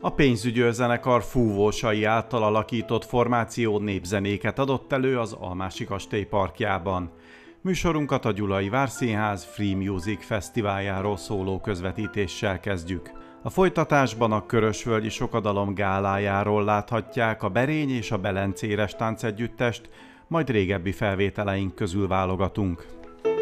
A pénzügyőrzenekar fúvósai által alakított formáció népzenéket adott elő az Almási Kastély parkjában. Műsorunkat a Gyulai Várszínház Free Music Fesztiváljáról szóló közvetítéssel kezdjük. A folytatásban a Körösvölgyi Sokadalom gálájáról láthatják a Berény és a Belencéres táncegyüttest, majd régebbi felvételeink közül válogatunk.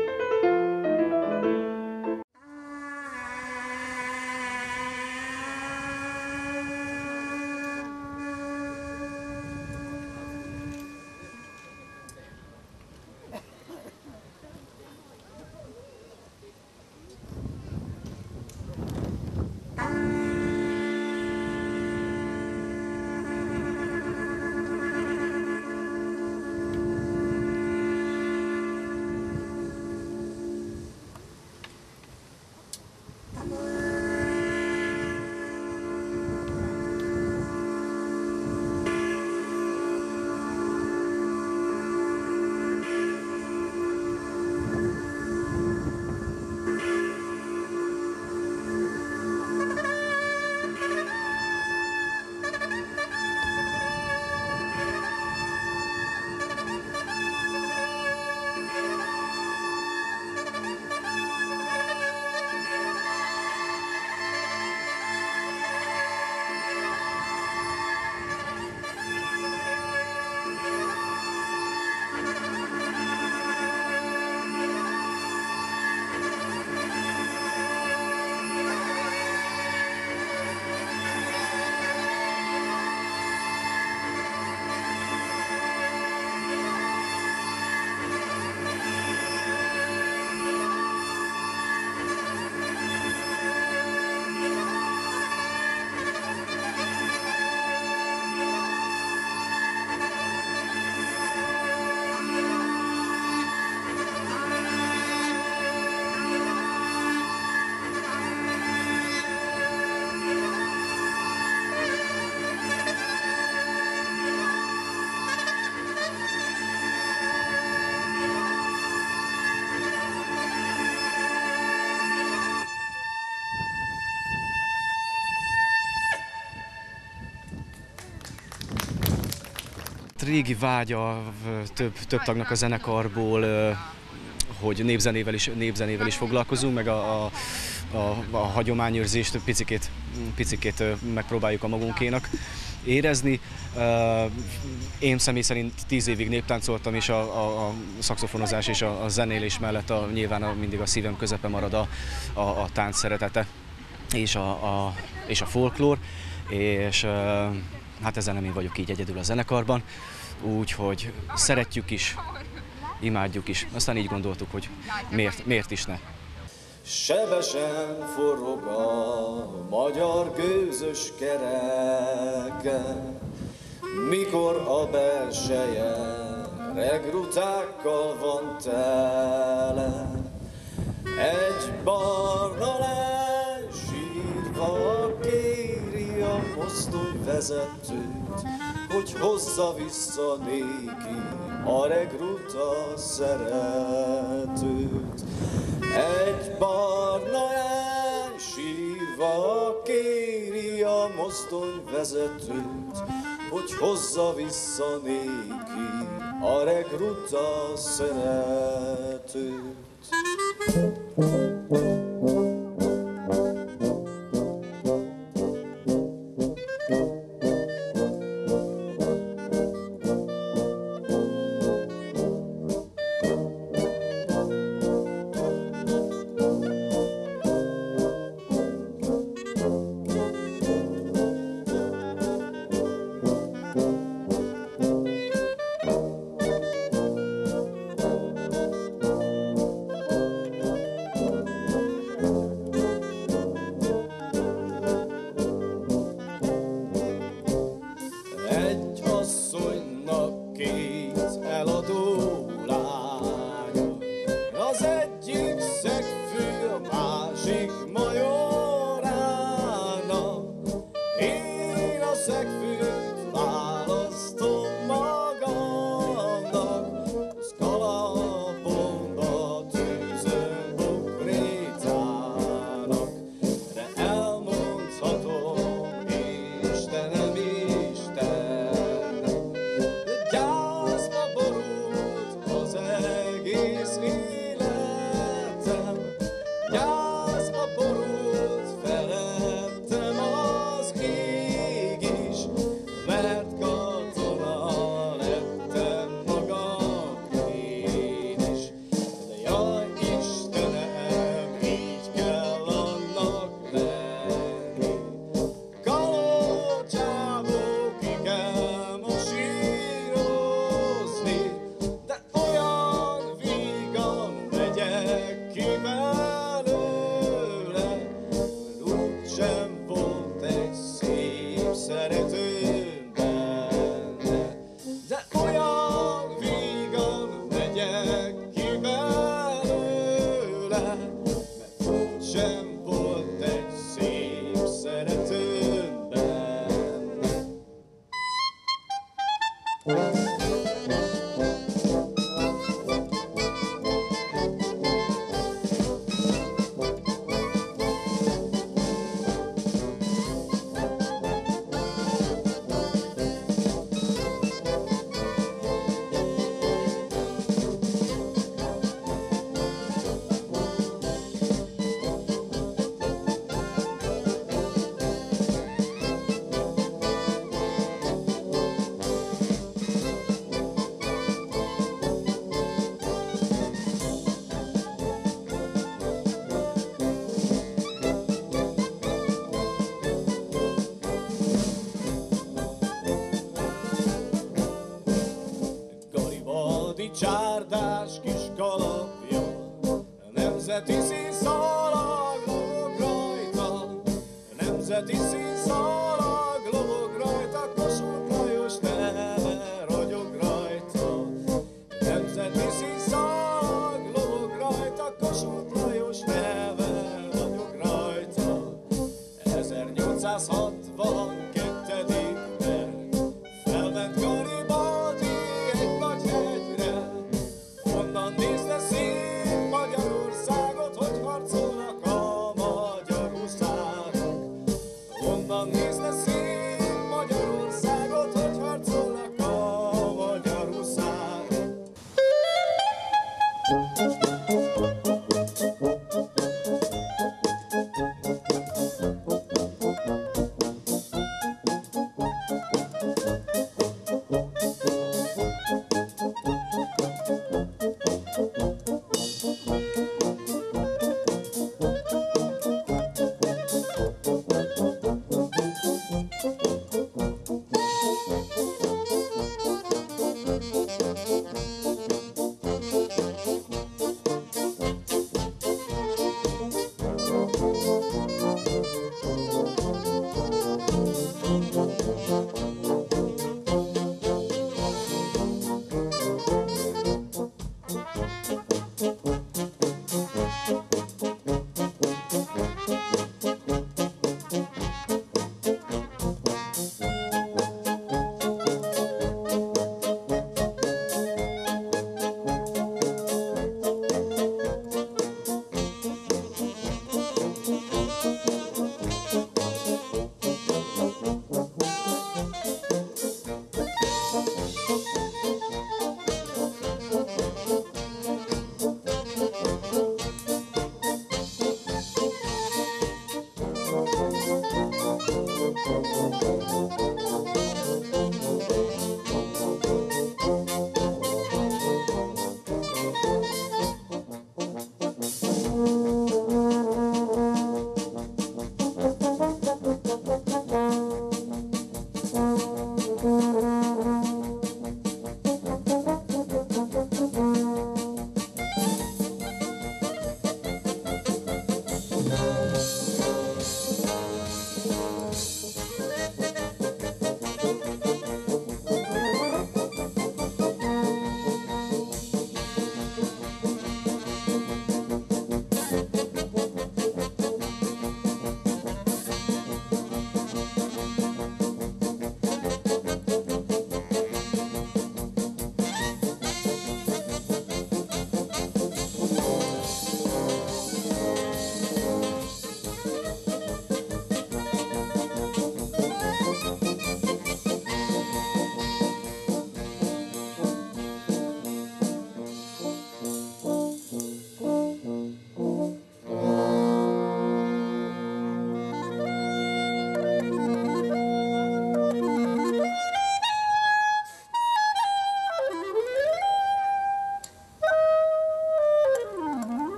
Régi vágya több tagnak a zenekarból, hogy népzenével is foglalkozunk, meg a hagyományőrzést picikét megpróbáljuk a magunkénak érezni. Én személy szerint 10 évig néptáncoltam, és a szaxofonozás és a zenélés mellett nyilván mindig a szívem közepe marad a tánc szeretete és a folklór, és hát ezzel nem én vagyok így egyedül a zenekarban, úgyhogy szeretjük is, imádjuk is. Aztán így gondoltuk, hogy miért is ne. Sebesen forog a magyar gőzös kereke, mikor a belseje regrutákkal van tele. Egy barna lány sírva kéri a mozdonyvezetőt, hogy hozza vissza néki a regruta szeretőt. Egy barna lány sírva kéri a mozdonyvezetőt, hogy hozza vissza néki a regruta szeretőt. szeretőm benne, de olyan vígan megyek ki belőle, mert úgy sem volt egy szép szeretőm benne. Garibaldi csárdás kis kalapja, nemzeti színszalag lóg rajta, nemzeti színszalag lóg rajta, Kossuth Lajos neve ragyog rajta, nemzeti színszalag lóg rajta, Kossuth Lajos neve ragyog rajta. 1862-ben felment Garibaldi egy nagy hegyre, onnan nézte szép Magyarországot, hogy harcolnak a magyarországok. Onnan nézte szép Magyarországot, hogy harcolnak a magyarországok.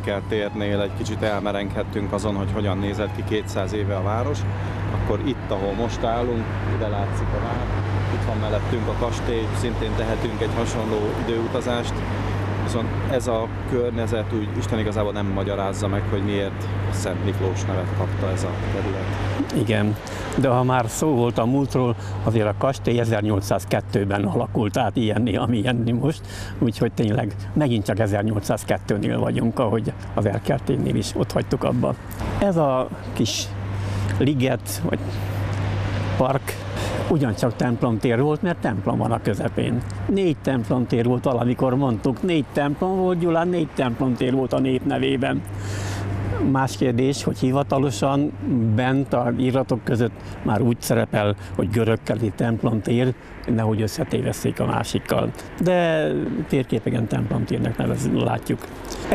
Erkel térnél egy kicsit elmerenghettünk azon, hogy hogyan nézett ki 200 éve a város, akkor itt, ahol most állunk, ide látszik a vár, itt van mellettünk a kastély, szintén tehetünk egy hasonló időutazást, viszont ez a környezet úgy Isten igazából nem magyarázza meg, hogy miért Szent Miklós nevet kapta ez a terület. Igen, de ha már szó volt a múltról, azért a kastély 1802-ben alakult át ilyenné, ami ilyenné most, úgyhogy tényleg megint csak 1802-nél vagyunk, ahogy az Erkel-térnél is ott hagytuk abba. Ez a kis liget, vagy park, ugyancsak templomtér volt, mert templom van a közepén. 4 templomtér volt valamikor, mondtuk, 4 templom volt, Gyulán 4 templomtér volt a nép nevében. Más kérdés, hogy hivatalosan bent a iratok között már úgy szerepel, hogy görögkeleti templomtér, nehogy összetévesszék a másikkal. De térképeken templomtérnek látjuk.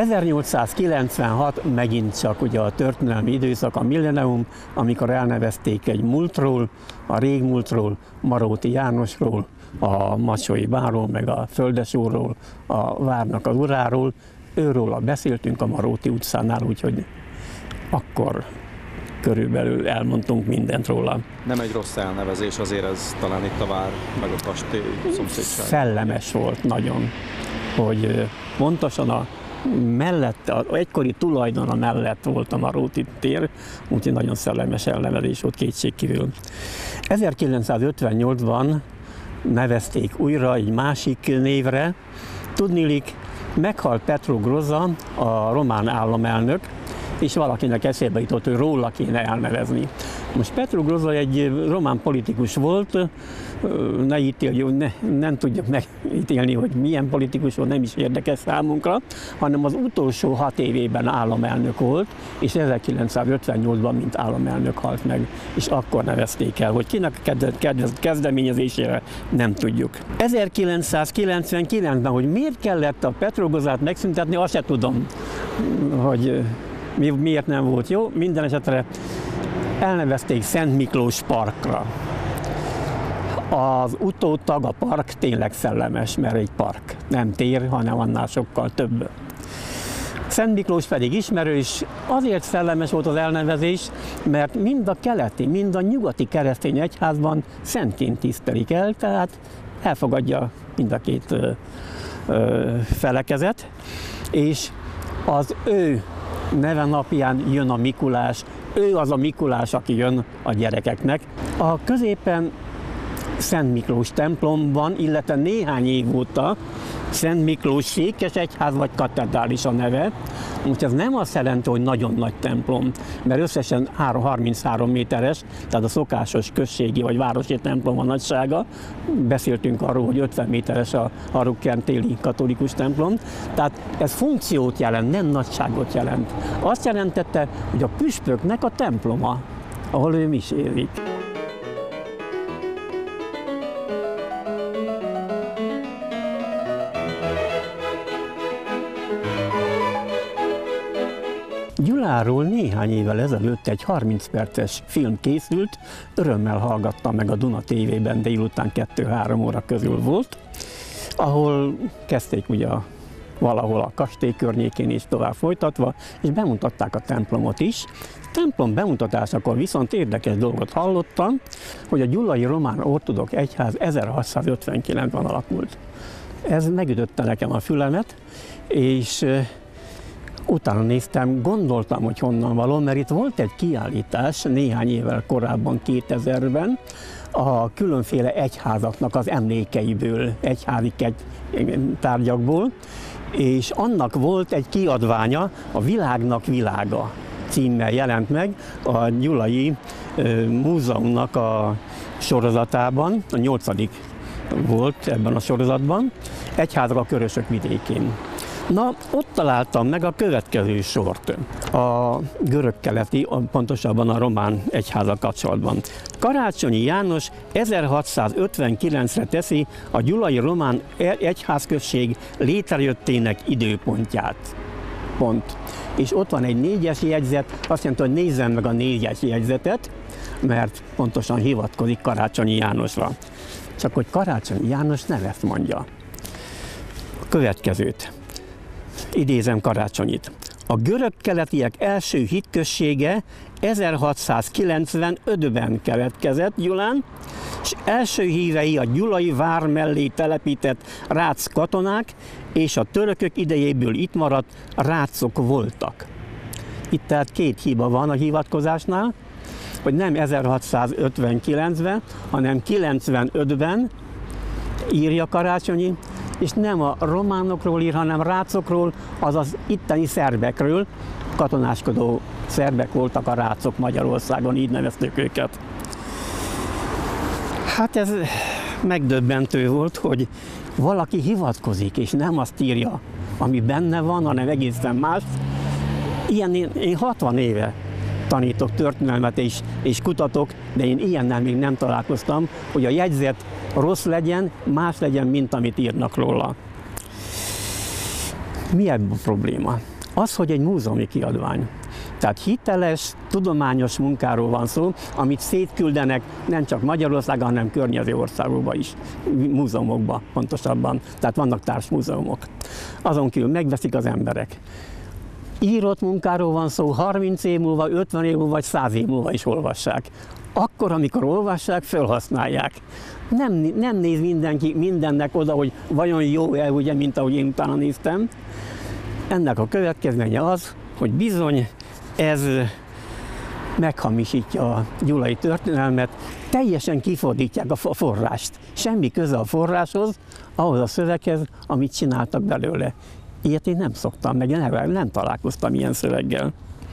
1896 megint csak ugye a történelmi időszak, a millennium, amikor elnevezték egy múltról, a régmúltról, Maróti Jánosról, a Macsói Bárról, meg a Földesúrról, a várnak az uráról. Őróla beszéltünk a Maróti utcánál, úgyhogy akkor körülbelül elmondtunk mindent róla. Nem egy rossz elnevezés, azért ez talán itt a vár, meg a kastély szomszédság. Szellemes volt nagyon, hogy pontosan a mellett, az egykori tulajdona mellett volt a Maróti tér, úgyhogy nagyon szellemes elnevezés volt kétségkívül. 1958-ban nevezték újra egy másik névre. Tudniillik, meghalt Petru Groza, a román államelnök, és valakinek eszébe jutott, hogy róla kéne elnevezni. Most Petru Groza egy román politikus volt, ne ítéljük, nem tudjuk megítélni, hogy milyen politikus volt, nem is érdekes számunkra, hanem az utolsó 6 évében államelnök volt, és 1958-ban mint államelnök halt meg, és akkor nevezték el, hogy kinek kezdeményezésére nem tudjuk. 1999-ben, hogy miért kellett a Petru Grozát megszüntetni, azt se tudom, hogy miért nem volt jó. Minden esetre elnevezték Szent Miklós parkra. Az utótag, a park tényleg szellemes, mert egy park. Nem tér, hanem annál sokkal több. Szent Miklós pedig ismerős, azért szellemes volt az elnevezés, mert mind a keleti, mind a nyugati keresztény egyházban szentként tisztelik el, tehát elfogadja mind a két felekezet, és az ő neve napján jön a Mikulás, ő az a Mikulás, aki jön a gyerekeknek. A középen Szent Miklós templom van, illetve néhány év óta Szent Miklós székesegyház vagy katedrális a neve. Most ez nem azt jelenti, hogy nagyon nagy templom, mert összesen 33 méteres, tehát a szokásos községi vagy városi templom a nagysága. Beszéltünk arról, hogy 50 méteres a Harukkern téli katolikus templom. Tehát ez funkciót jelent, nem nagyságot jelent. Azt jelentette, hogy a püspöknek a temploma, ahol ő misélik. Gyuláról néhány évvel ezelőtt egy 30 perces film készült, örömmel hallgattam meg a Duna TV-ben, délután 2-3 óra közül volt, ahol kezdték ugye valahol a kastély környékén is tovább folytatva, és bemutatták a templomot is. A templom bemutatásakor viszont érdekes dolgot hallottam, hogy a Gyulai Román Ortodox Egyház 1659-ben alakult. Ez megütötte nekem a fülemet, és utána néztem, gondoltam, hogy honnan való, mert itt volt egy kiállítás néhány évvel korábban, 2000-ben, a különféle egyházaknak az emlékeiből, egyházi tárgyakból, és annak volt egy kiadványa, a Világnak világa címmel jelent meg a Gyulai Múzeumnak a sorozatában, a 8. volt ebben a sorozatban, Egyházak a Körösök vidékén. Na, ott találtam meg a következő sort, a görögkeleti, pontosabban a román egyházzal kapcsolatban. Karácsonyi János 1659-re teszi a Gyulai Román Egyházközség létrejöttének időpontját. Pont. És ott van egy 4-es jegyzet, azt jelenti, hogy nézzem meg a 4-es jegyzetet, mert pontosan hivatkozik Karácsonyi Jánosra. Csak hogy Karácsonyi János nem ezt mondja. A következőt. Idézem Karácsonyit. A görög-keletiek első hitközsége 1695-ben keletkezett Gyulán, és első hívei a gyulai vár mellé telepített rác katonák és a törökök idejéből itt maradt rácok voltak. Itt tehát két hiba van a hivatkozásnál, hogy nem 1659-ben, hanem 95-ben írja Karácsonyi, és nem a románokról ír, hanem rácokról, azaz itteni szerbekről. Katonáskodó szerbek voltak a rácok Magyarországon, így neveztük őket. Hát ez megdöbbentő volt, hogy valaki hivatkozik, és nem azt írja, ami benne van, hanem egészen más. Ilyen én 60 éve tanítok történelmet és kutatok, de én ilyennel még nem találkoztam, hogy a jegyzet rossz legyen, más legyen, mint amit írnak róla. Mi ebben a probléma? Az, hogy egy múzeumi kiadvány. Tehát hiteles, tudományos munkáról van szó, amit szétküldenek nem csak Magyarországon, hanem környező országokba is, múzeumokba pontosabban. Tehát vannak társmúzeumok. Azon kívül megveszik az emberek. Írott munkáról van szó, 30 év múlva, 50 év múlva, vagy 100 év múlva is olvassák. Akkor, amikor olvassák, felhasználják. Nem néz mindenki mindennek oda, hogy vajon jó-e, ugye, mint ahogy én utána néztem. Ennek a következménye az, hogy bizony ez meghamisítja a gyulai történelmet, teljesen kifordítják a forrást. Semmi köze a forráshoz, ahhoz a szöveghez, amit csináltak belőle. Ilyet én nem szoktam, meg nem találkoztam ilyen szöveggel.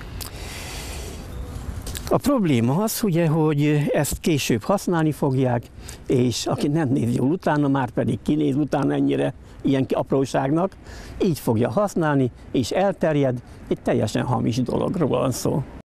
A probléma az, ugye, hogy ezt később használni fogják, és aki nem néz jól utána, már pedig kinéz utána ennyire ilyen apróságnak, így fogja használni, és elterjed, egy teljesen hamis dologról van szó.